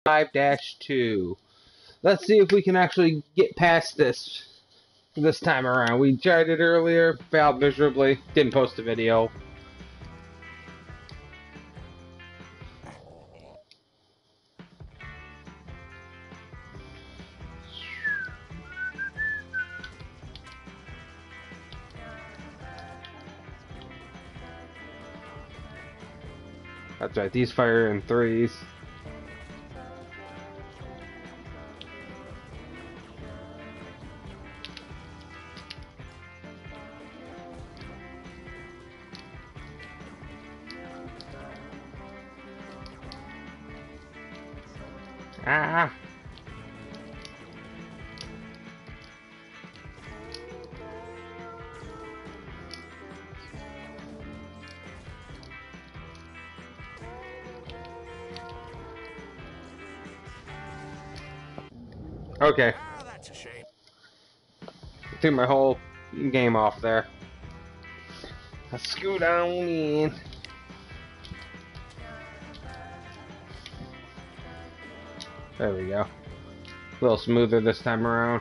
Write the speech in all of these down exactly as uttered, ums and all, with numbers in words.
five dash two. Let's see if we can actually get past this this time around. We tried it earlier, failed miserably, didn't post a video. That's right, these fire in threes. Ah! Okay. Ah, that's a shame. Threw my whole game off there. Let's scoot down in. There we go. A little smoother this time around.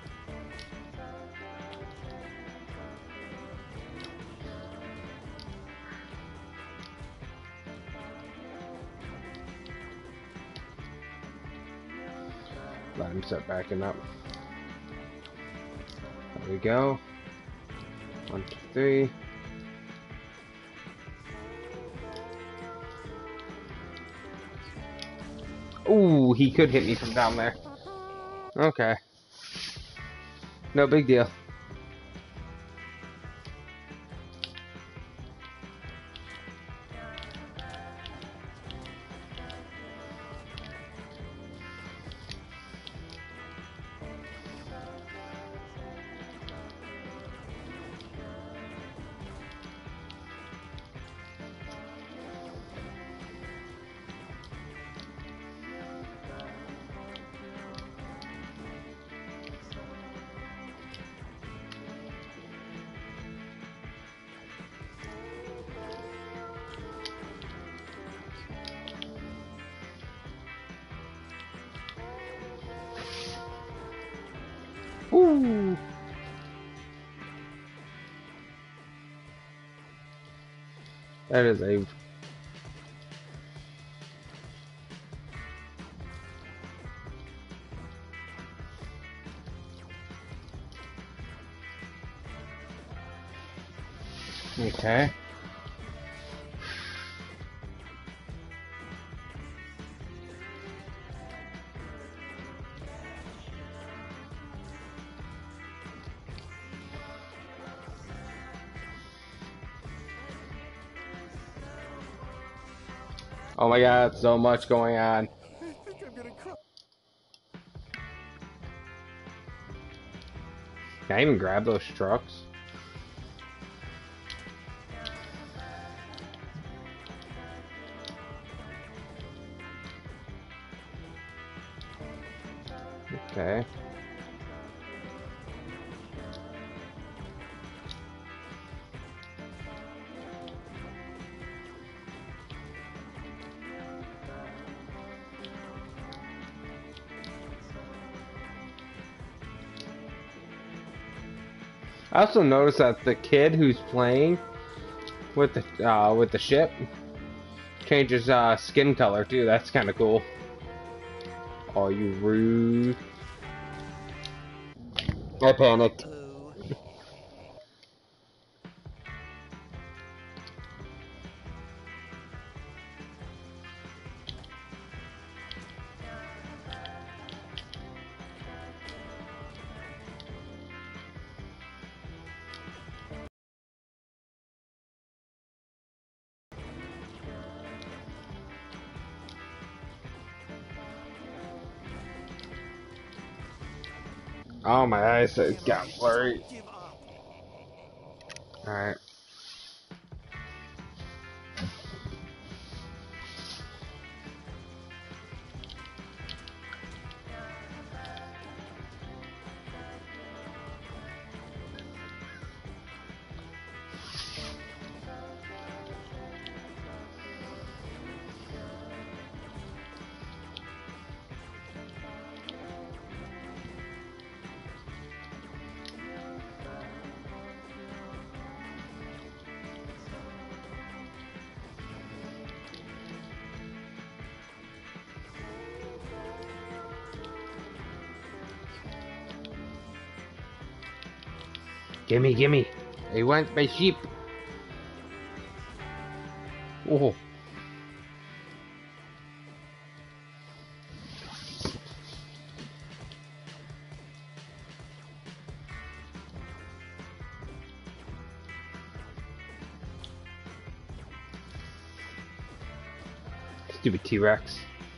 Let him start backing up. There we go. One, two, three. Ooh, he could hit me from down there. Okay. No big deal. Ooh. That is a okay. Oh my god, so much going on. I think I'm gonna cry. Can I even grab those trucks? Okay. I also noticed that the kid who's playing with the uh, with the ship changes uh, skin color too. That's kind of cool. Oh, you rude! I panicked. Oh. Oh, my eyes it got blurry. Give up. All right. Gimme, gimme. He wants my sheep. Oh. Stupid T-Rex.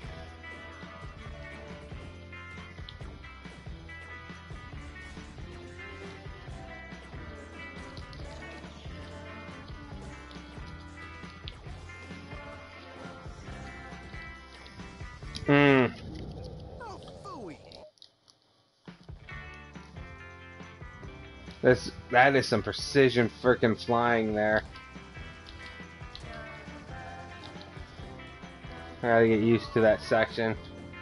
Hmm. Oh, phooey. This that is some precision freaking flying there. I gotta get used to that section.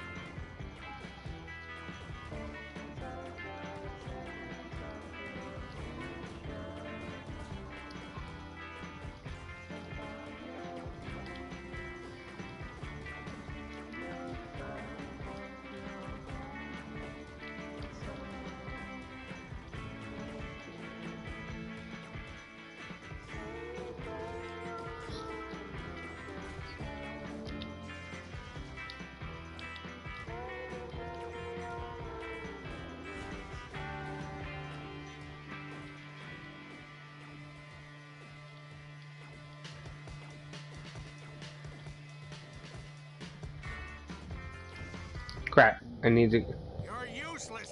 Crap, I need to... You're useless.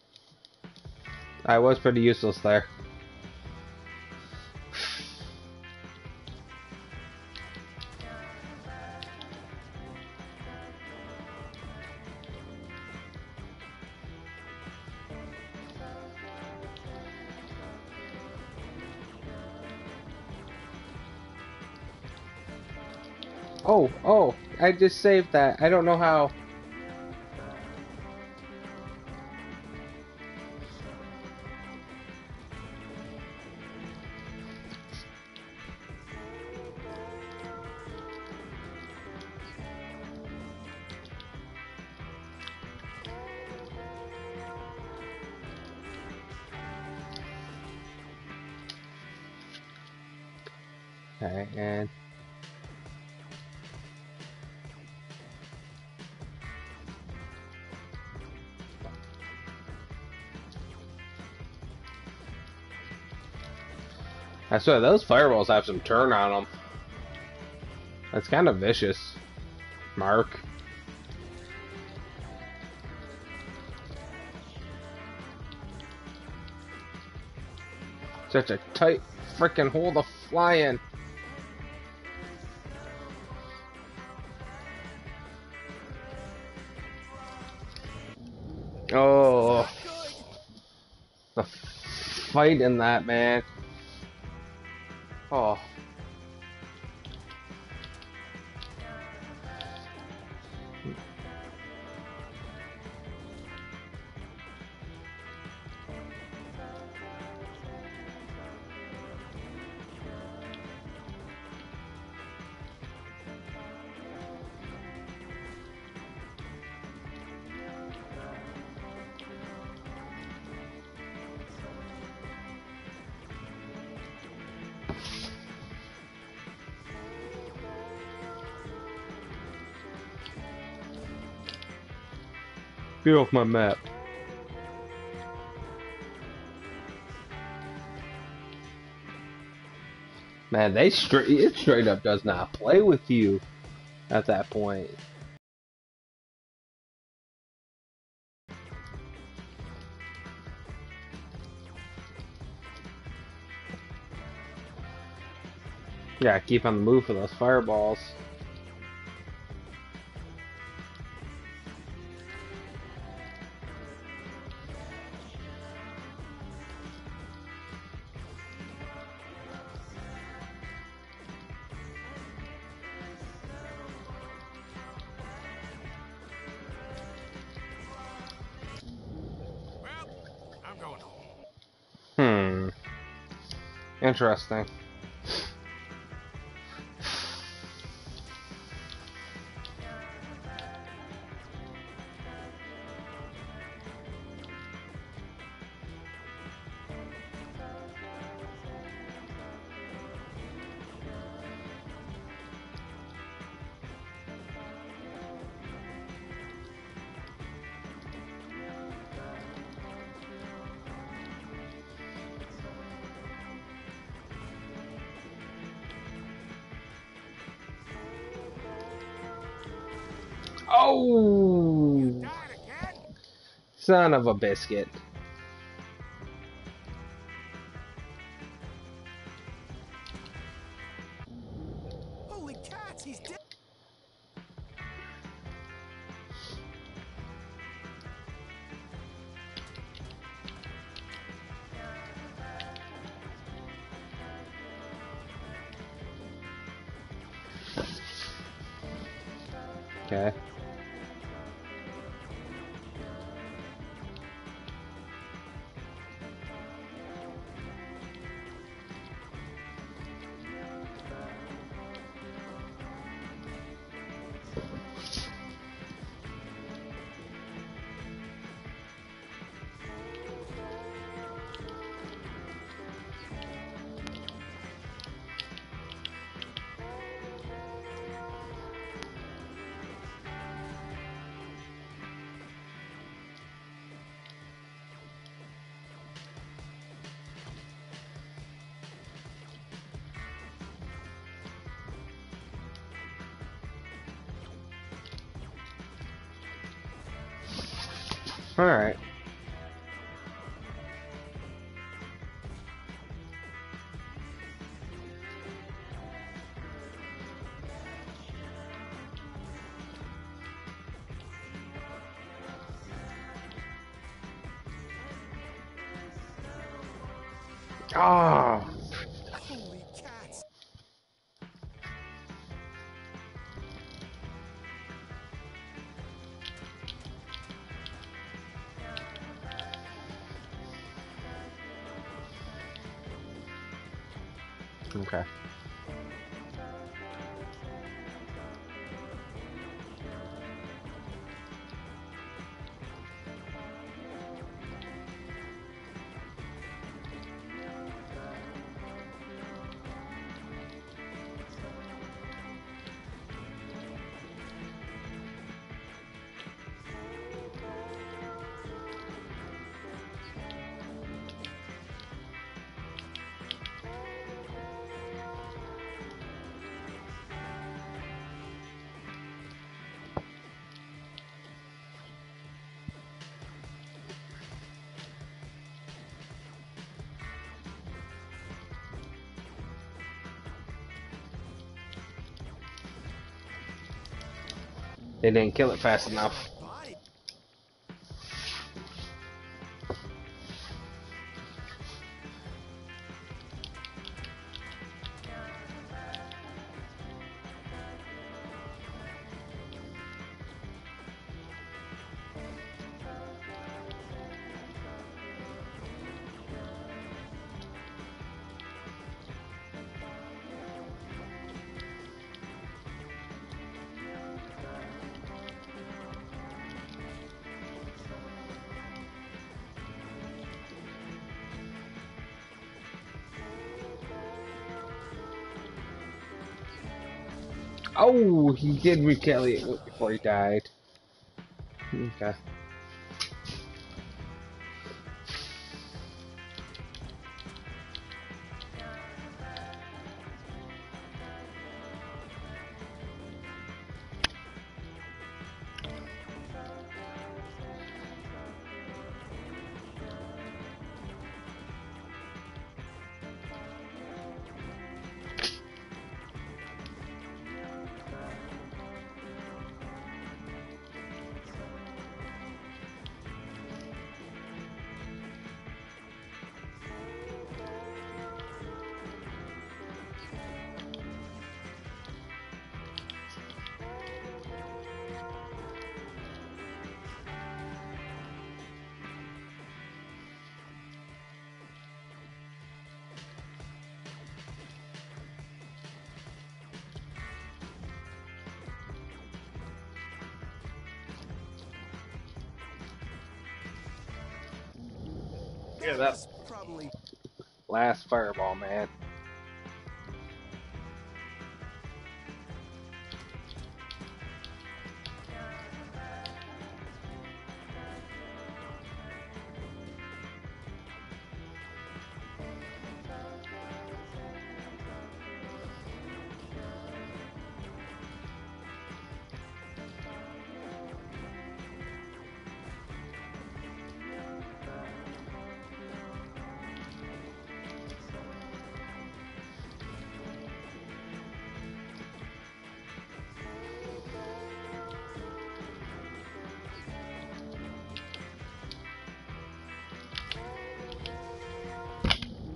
I was pretty useless there. Oh, oh, I just saved that. I don't know how. Okay, and... I swear, those fireballs have some turn on them. That's kind of vicious. Mark. Such a tight freaking hole to fly in. Oh. The fight in that, man. Oh. Get off my map. Man, they straight it straight up does not play with you at that point. Yeah, keep on the move for those fireballs. Well, I'm going home. Hmm. Interesting. Oh, Died again? son of a biscuit. Holy cats, he's dead. Okay. All right. Oh, Holy cats. okay. They didn't kill it fast enough. Body. Oh, he did retaliate before he died. Okay. Yeah, that Was probably. last fireball, man.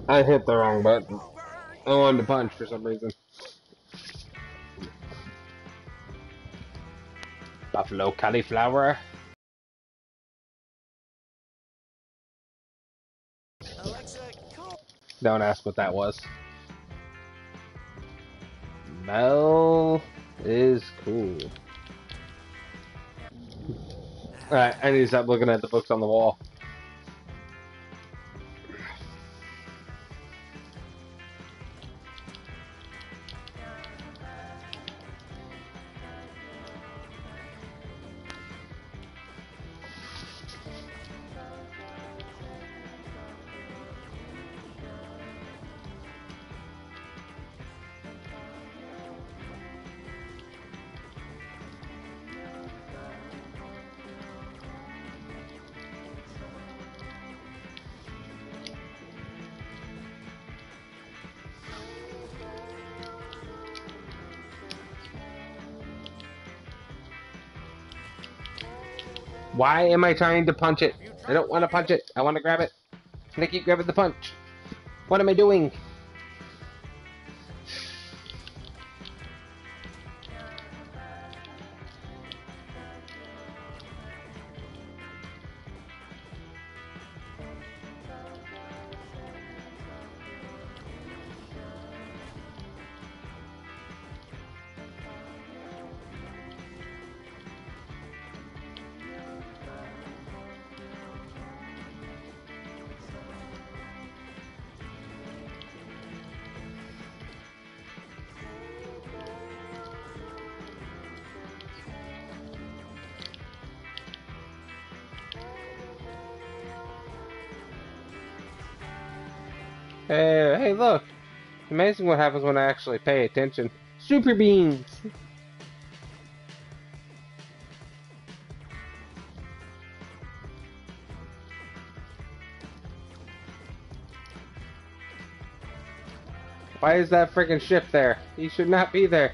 I hit the wrong button. Over. I wanted to punch for some reason. Buffalo cauliflower. Alexa, call. Don't ask what that was. Mel is cool. Alright, I need to stop looking at the books on the wall. Why am I trying to punch it? I don't want to punch it. I want to grab it. And I keep grabbing the punch. What am I doing? Hey, hey, look. Amazing what happens when I actually pay attention. Super beans! Why is that freaking ship there? He should not be there.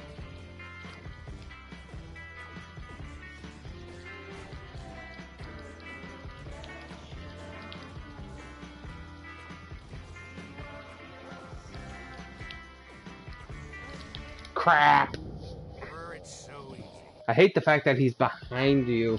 Crap! Over. It's so easy. I hate the fact that he's behind you.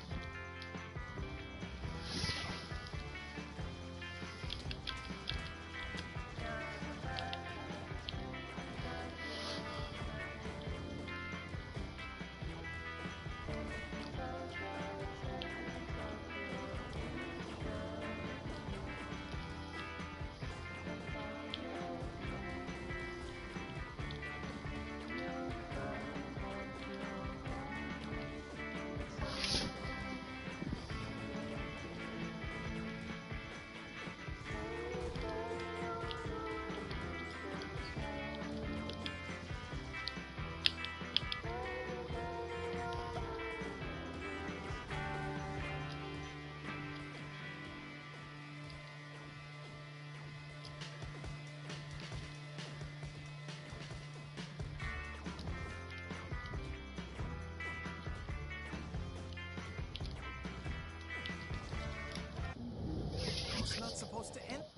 It's not supposed to end.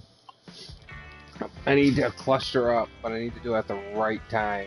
I need to cluster up, but I need to do it at the right time.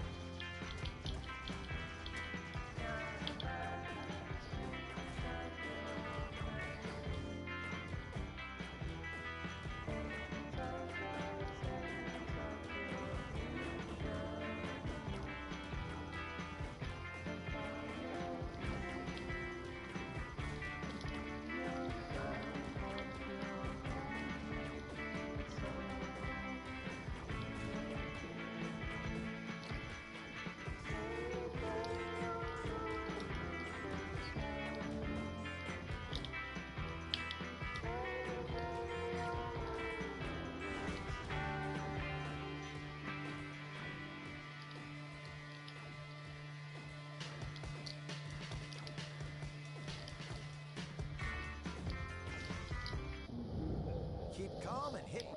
Keep calm and hit.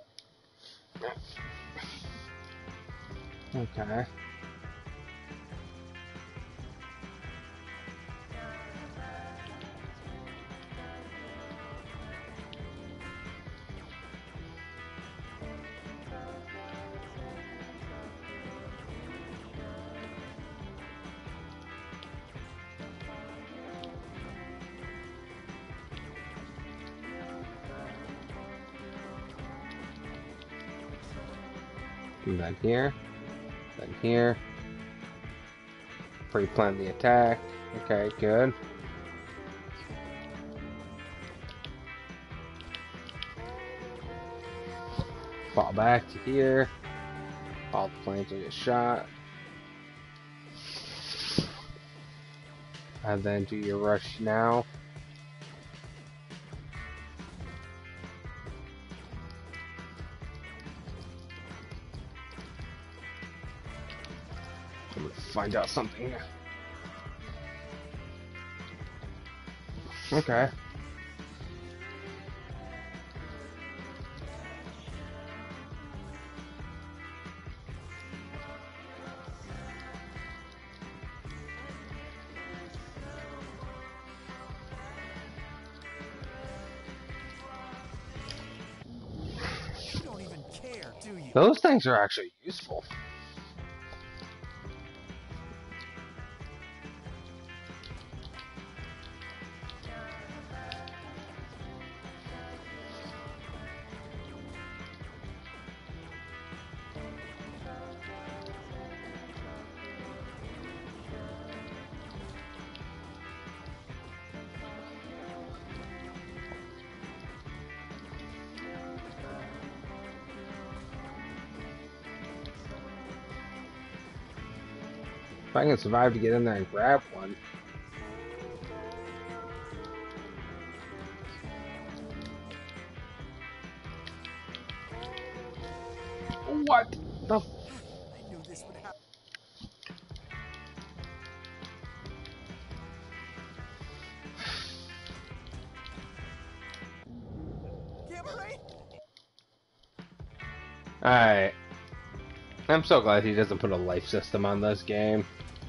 Okay. And then here. Then here. Pre-plan the attack. Okay, good. Fall back to here. All the planes will get shot. And then do your rush now. I'm gonna find out something. Okay. You don't even care, do you? Those things are actually useful. If I can survive to get in there and grab one. What the? I knew this would happen. Gamma ray? Alright. I'm so glad he doesn't put a life system on this game.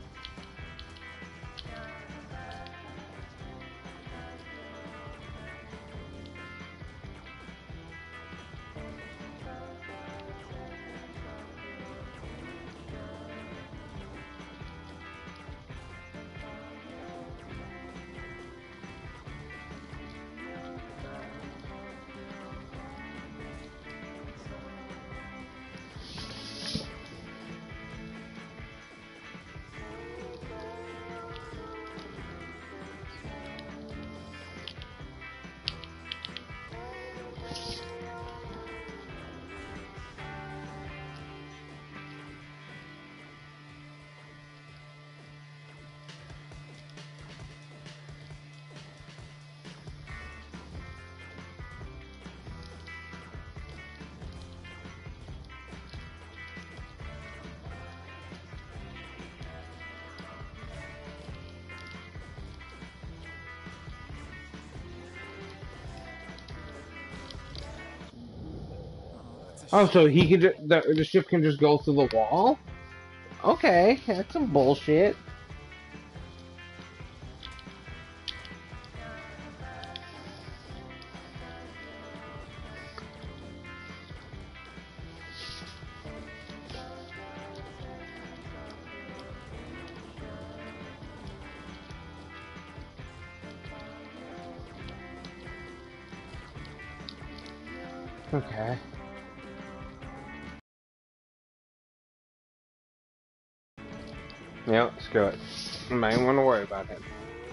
Oh, so he can ju- the the ship can just go through the wall? Okay, that's some bullshit. Okay. Yep, screw it. I might want to worry about it.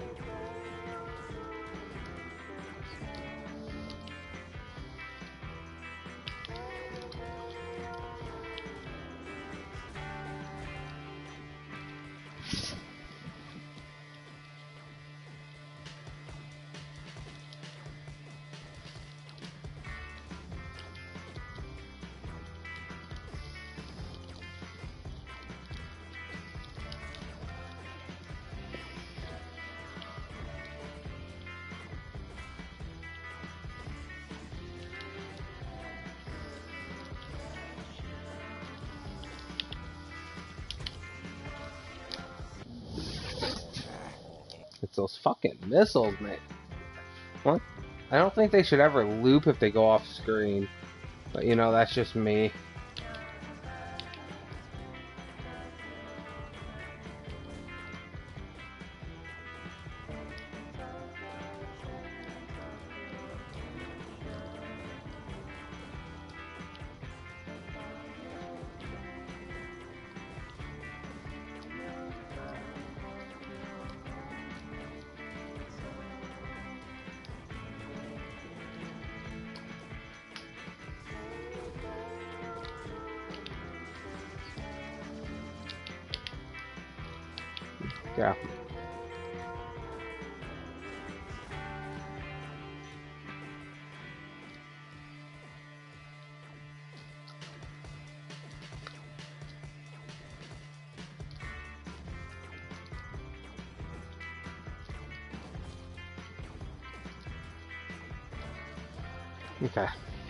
It's those fucking missiles, man. What? I don't think they should ever loop if they go off screen. But you know, that's just me. Yeah. Okay.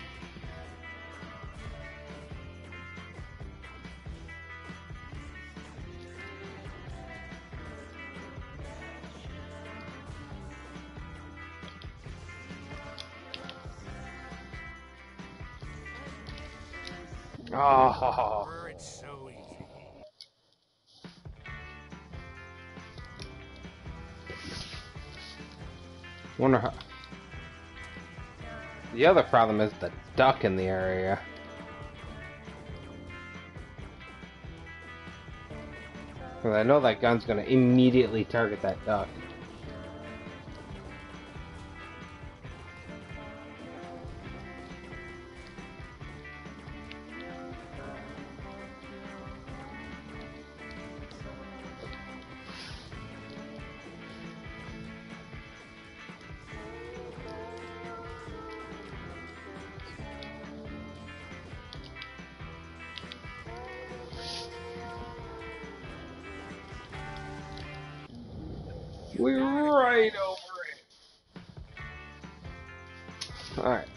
Oh. Brr, it's so easy. Wonder how. The other problem is the duck in the area. Because I know that gun's gonna immediately target that duck. We're right over it. Alright.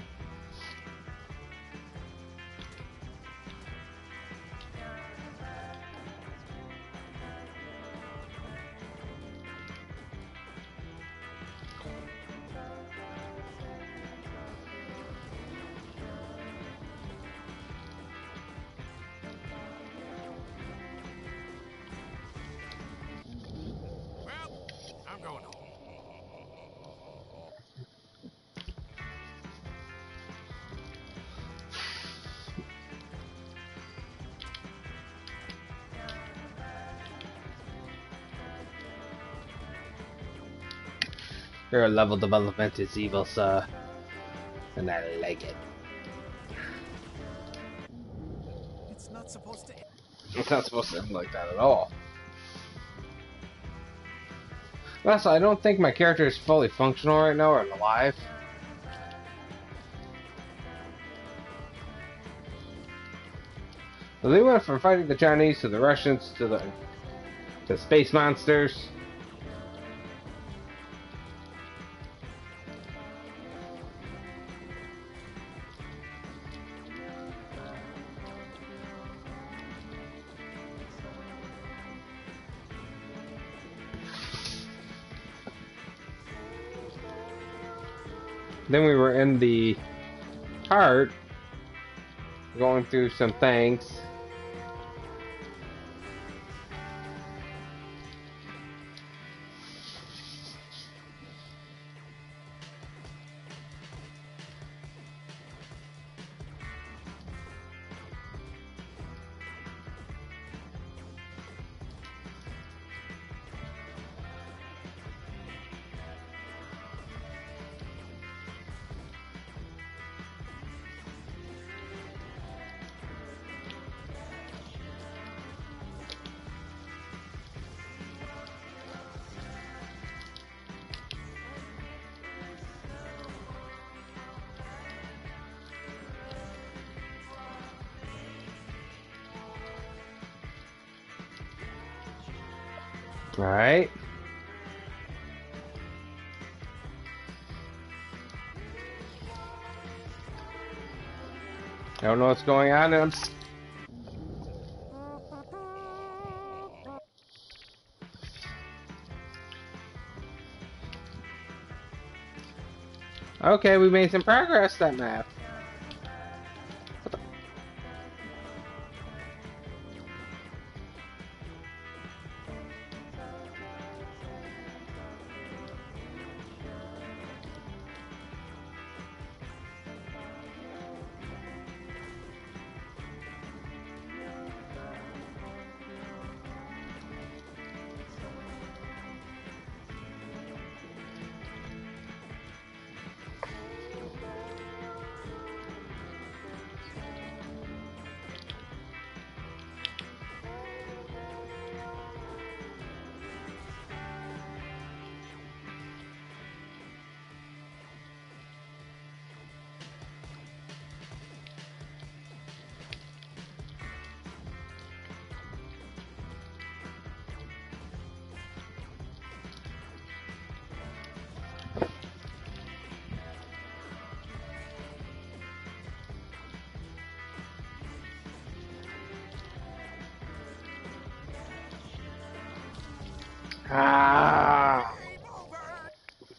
Well, I'm going home. Your level development is evil, sir. And I like it. It's not supposed to. It's not supposed to end like that at all. Plus, I don't think my character is fully functional right now or alive. So they went from fighting the Chinese to the Russians to the to space monsters. Then we were in the heart, going through some things. Alright. I don't know what's going on. I'm s- okay, we made some progress that map. What the- Ah. Game over.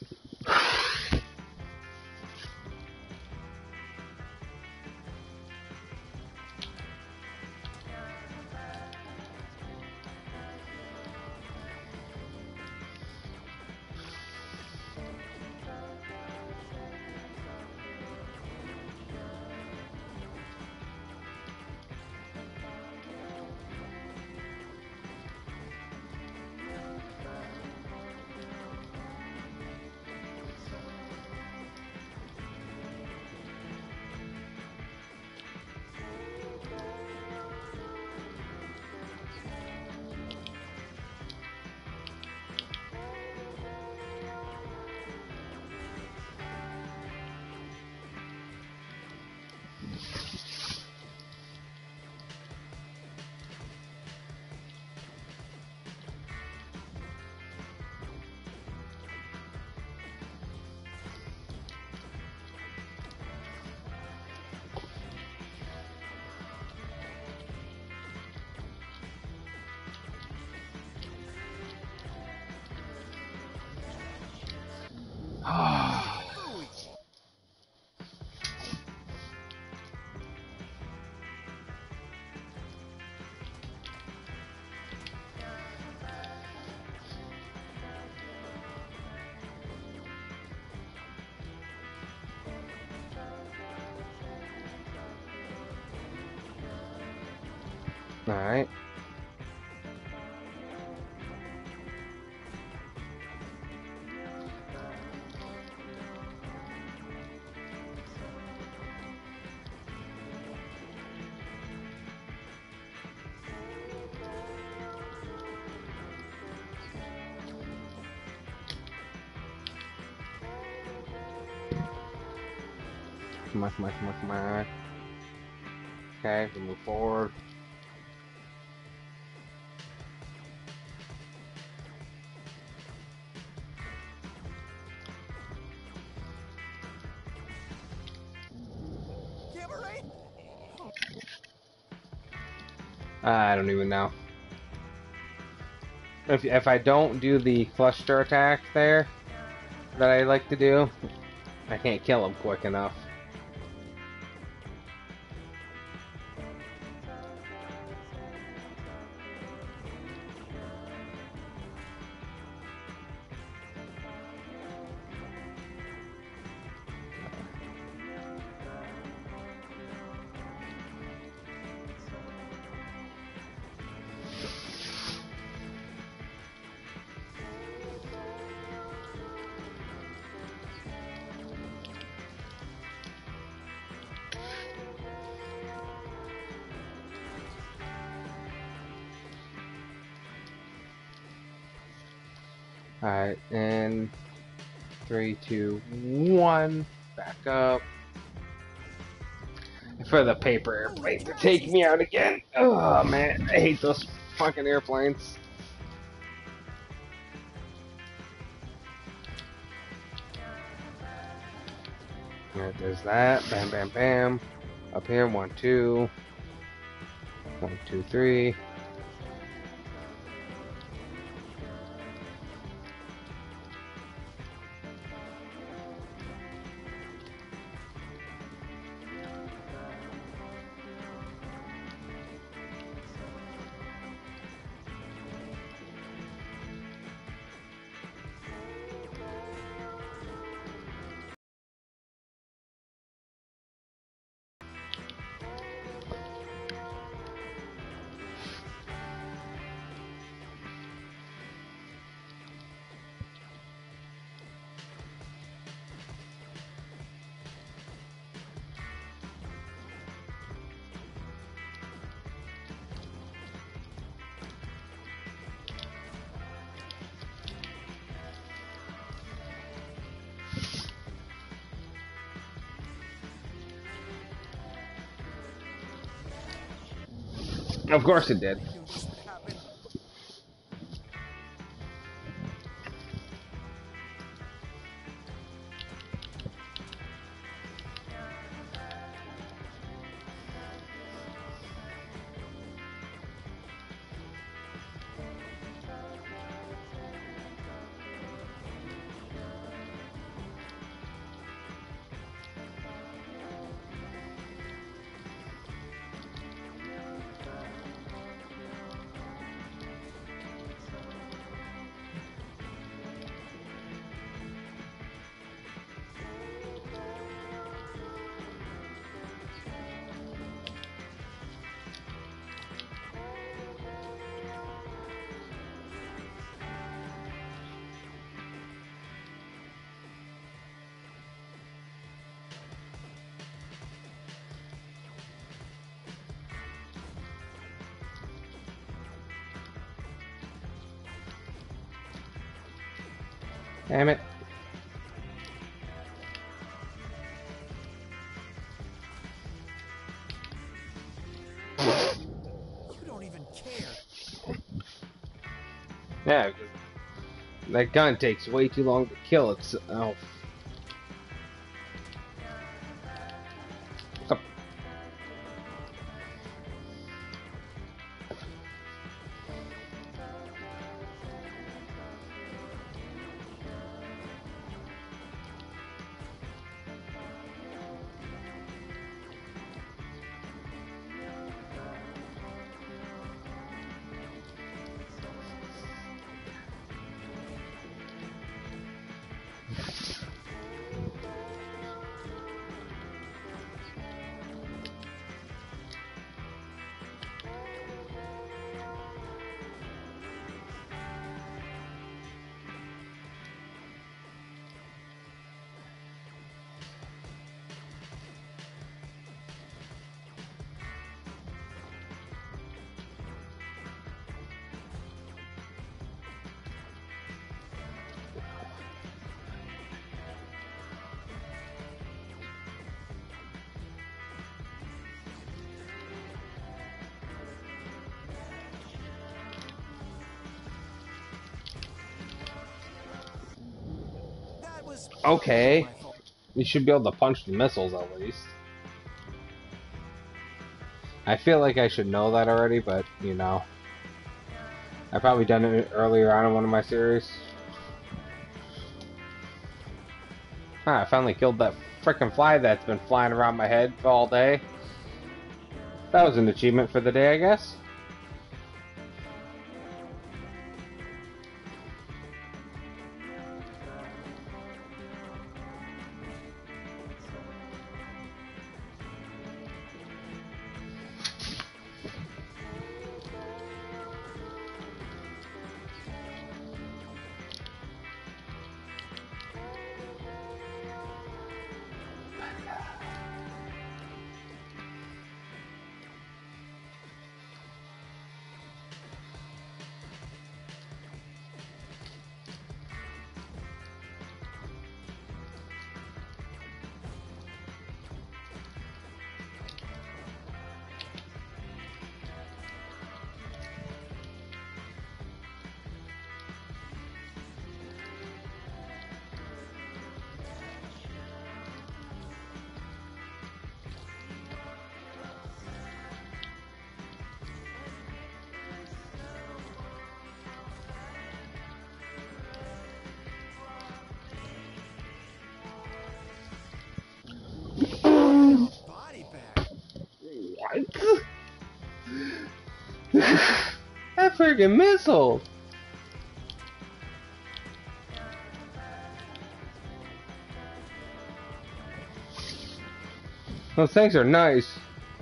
Phooey. All right. Come on, come on, come on, come on. Okay, we move forward. Cabaret? I don't even know. If if I don't do the cluster attack there that I like to do, I can't kill him quick enough. Alright, and three, two, one, back up. For the paper airplane to take me out again. Oh man, I hate those fucking airplanes. Alright, there's that. Bam, bam, bam. Up here, one, two. One, two, three. Of course it did. Knew this would happen. Damn it. You don't even care. Yeah, 'cause that gun takes way too long to kill itself. Up. That was Okay. my fault. You should be able to punch the missiles at least. I feel like I should know that already, but, you know. I've probably done it earlier on in one of my series. Ah, I finally killed that frickin' fly that's been flying around my head all day. That was an achievement for the day, I guess. Body bag. What? That friggin' missile! Those things are nice.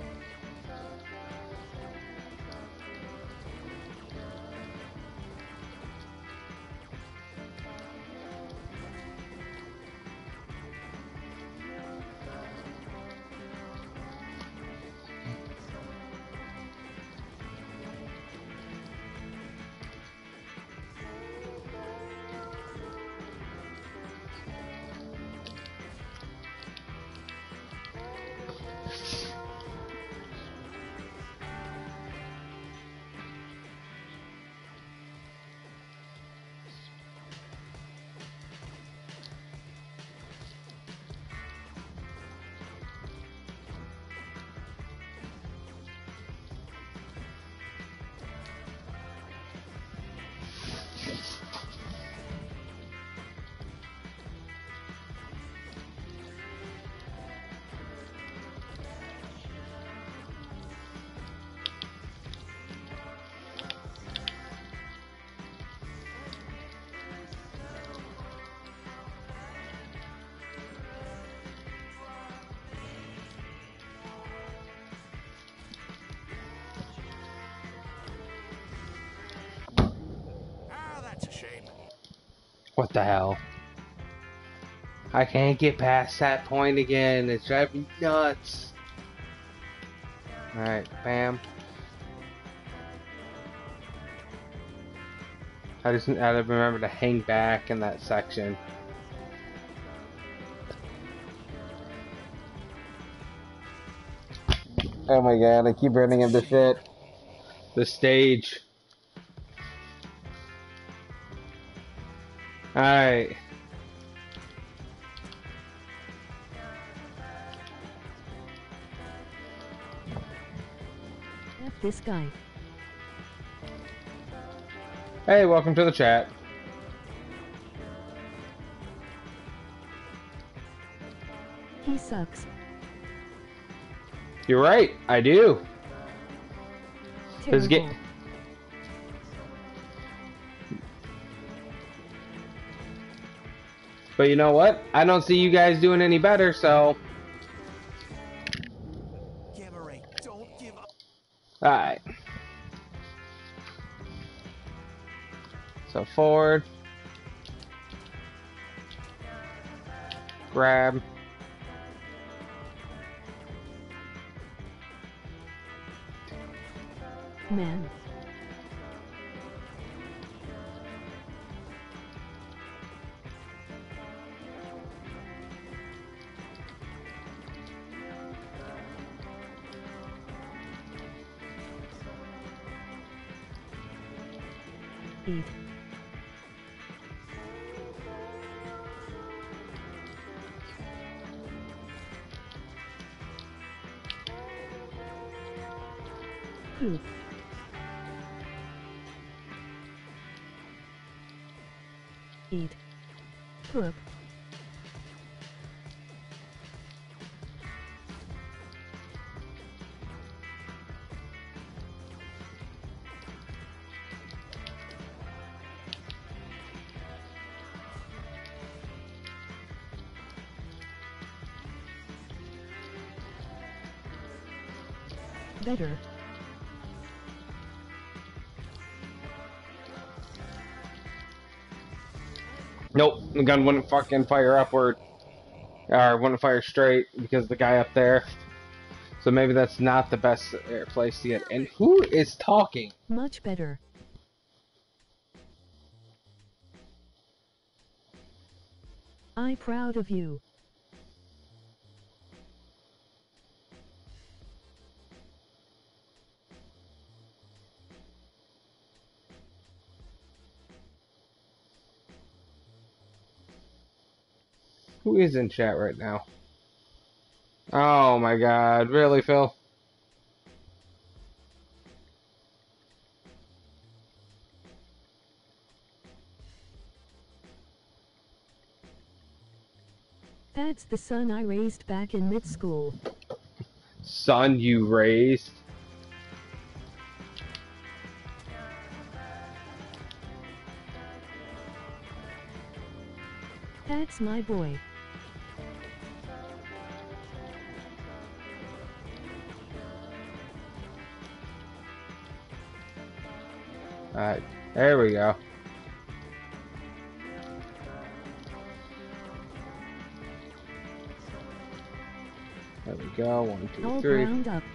Ah, that's a shame. What the hell? I can't get past that point again. It's driving me nuts. Alright, bam. I just I didn't remember to hang back in that section. Oh my god, I keep running into shit. The stage. Alright. F this guy. Hey, welcome to the chat. He sucks. You're right, I do. Terrible. Get... But you know what? I don't see you guys doing any better, so... Gamma Ray, don't give up. Alright. So forward. Grab. Man. Eat. Poop. Eat. Poop. Better. Nope, the gun wouldn't fucking fire upward. Or wouldn't fire straight because the guy up there. So maybe that's not the best place to get. And who is talking? Much better. I'm proud of you. Who is in chat right now? Oh my god, really, Phil? That's the son I raised back in mid-school. Son you raised? That's my boy. Alright, there we go. There we go. One, two, All three. ground up.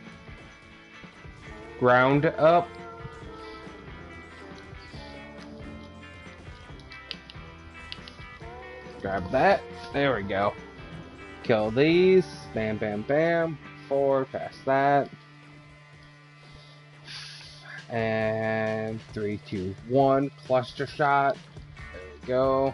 Ground up. Grab that. There we go. Kill these. Bam, bam, bam. Forward, past that. And three, two, one. Cluster shot. There we go.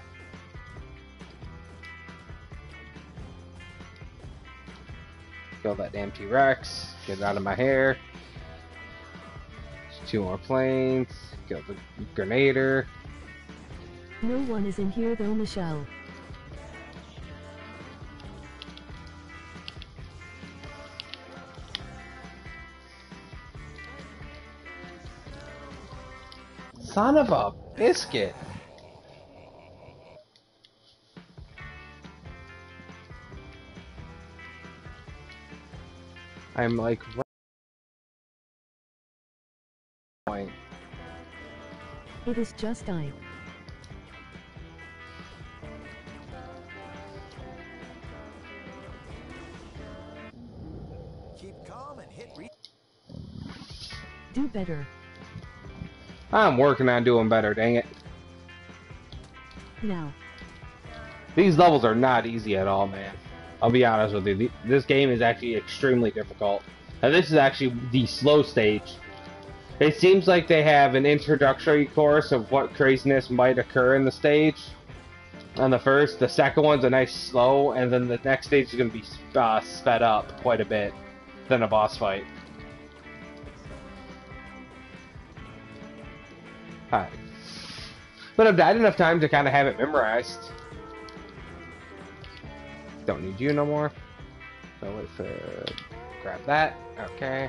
Kill that damn T-Rex. Get it out of my hair. There's two more planes. Kill the Grenader. No one is in here though, Michelle. Son of a biscuit. I'm like right. It is just I. Keep calm and hit re- Do better. I'm working on doing better, dang it. Now. These levels are not easy at all, man. I'll be honest with you. This game is actually extremely difficult. And this is actually the slow stage. It seems like they have an introductory course of what craziness might occur in the stage. On the first, the second one's a nice slow, and then the next stage is going to be uh, sped up quite a bit than a boss fight. Alright. But I've died enough times to kind of have it memorized. Don't need you no more. So let's uh, grab that. Okay.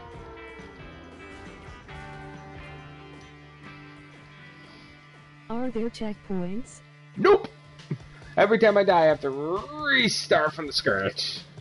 Are there checkpoints? Nope! Every time I die, I have to restart from the scratch.